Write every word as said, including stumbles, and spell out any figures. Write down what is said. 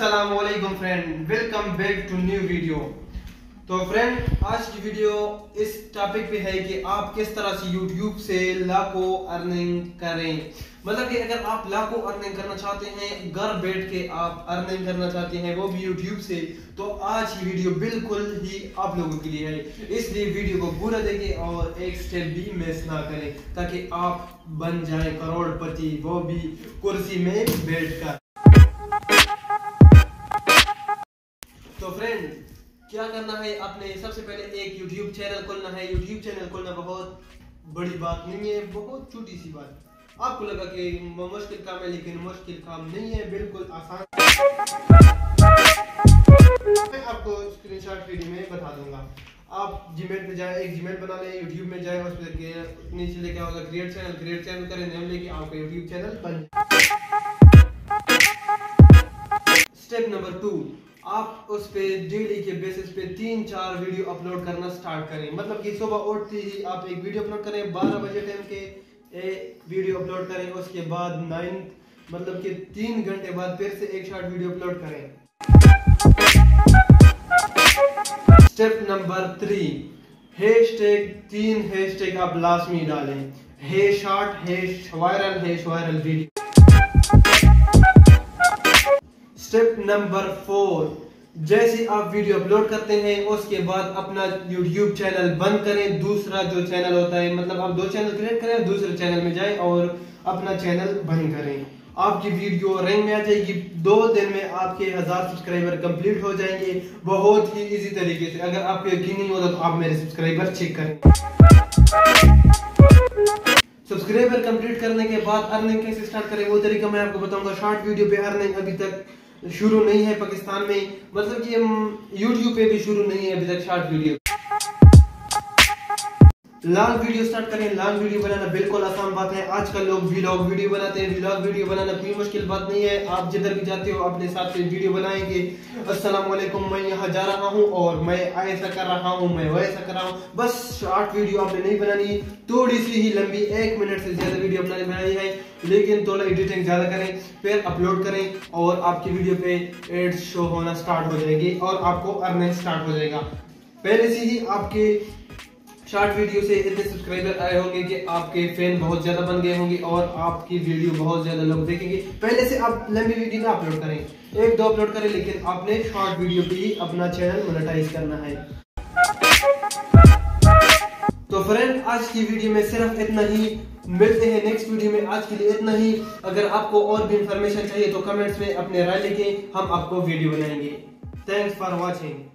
अस्सलामुअलैकुम friend, welcome back to new video. तो friend, आज की वीडियो इस टॉपिक पे है कि आप किस तरह से यूट्यूब से लाखों अर्निंग करें। मतलब कि अगर आप लाखों अर्निंग करना चाहते हैं, घर बैठ के आप अर्निंग करना चाहते हैं, वो भी यूट्यूब से, तो आज की वीडियो बिल्कुल ही आप लोगों के लिए है। इसलिए वीडियो को पूरा देखें और एक स्टेप भी मिस ना करें, ताकि आप बन जाएं करोड़पति, वो भी कुर्सी में बैठकर। तो फ्रेंड, क्या करना है, आपने सबसे पहले एक यूट्यूब चैनल खोलना है। यूट्यूब चैनल खोलना बहुत बड़ी बात नहीं है, बहुत छोटी सी बात। आपको लगा कि मुश्किल काम है, लेकिन मुश्किल काम नहीं है, बिल्कुल आसान। मैं आपको स्क्रीनशॉट वीडियो में बता दूंगा। आप जीमेल पे जाए, एक जीमेल बना लें, यूट्यूब में जाए, उस पर नीचे लेके होगा क्रिएट चैनल, क्रिएट चैनल करें, नेम लेके आपका यूट्यूब चैनल बन। स्टेप नंबर टू, आप उस पे डेली के बेसिस पे तीन चार वीडियो अपलोड करना स्टार्ट करें। मतलब कि सुबह उठते ही आप एक वीडियो अपलोड करें, बारह बजे टाइम के एक वीडियो अपलोड करें, उसके बाद नाइन मतलब कि तीन घंटे बाद फिर से एक शॉर्ट वीडियो अपलोड करें। स्टेप नंबर थ्री, हैशटैग तीन हैशटैग आप लास्ट में डालें, है शॉर्ट, है वायरल, है viral video. Step number four, जैसे आप वीडियो अपलोड करते हैं उसके बाद अपना यूट्यूब चैनल बंद करें। दूसरा जो चैनल होता है, मतलब आप दो चैनल क्रिएट करें, दूसरे चैनल में जाएं और अपना चैनल बंद करें। आपकी वीडियो रैंक में आ जाएगी। दो दिन में आपके हजार सब्सक्राइबर कंप्लीट हो जाएंगे, बहुत ही इजी तरीके से। अगर आपको यकीन नहीं होता तो आप मेरे सब्सक्राइबर चेक करें। सब्सक्राइबर कंप्लीट करने के बाद अर्निंग कैसे स्टार्ट करें, वो तरीका मैं आपको बताऊंगा। शॉर्ट वीडियो पे अर्निंग अभी तक शुरू नहीं है पाकिस्तान में, मतलब कि हम यूट्यूब पे भी शुरू नहीं है अभी तक short video. Long video start करें। लॉन्ग वीडियो बनाना बिल्कुल आसान बात है। आजकल लोग व्लॉग वीडियो बनाते हैं। व्लॉग वीडियो बनाना कोई मुश्किल बात नहीं है। आप जिधर भी जाते हो अपने साथ से वीडियो बनाएंगे, अस्सलाम वालेकुम, मैं यहाँ जा रहा हूँ और मैं ऐसा कर रहा हूँ, मैं वैसा कर रहा हूँ। बस शॉर्ट वीडियो आपने नहीं बनानी, थोड़ी सी ही लंबी, एक मिनट से ज्यादा वीडियो अपने बनानी है, लेकिन थोड़ा एडिटिंग ज्यादा करें, फिर अपलोड करें और आपकी वीडियो पे एड्स शो होना स्टार्ट हो जाएगी और आपको अर्निंग स्टार्ट हो जाएगा। पहले से ही आपके शॉर्ट वीडियो से इतने सब्सक्राइबर आए होंगे कि आपके फैन बहुत ज्यादा बन गए होंगे और आपकी वीडियो बहुत ज्यादा लोग देखेंगे। पहले से आप लंबी वीडियो ना अपलोड करें, एक दो अपलोड करें, लेकिन आपने शॉर्ट वीडियो पे ही अपना चैनल मोनेटाइज करना है। तो फ्रेंड, आज की वीडियो में सिर्फ इतना ही। मिलते हैं नेक्स्ट वीडियो में, आज के लिए इतना ही। अगर आपको और भी इंफॉर्मेशन चाहिए तो कमेंट्स में अपने राय लिखें, हम आपको वीडियो बनाएंगे। Thanks for watching.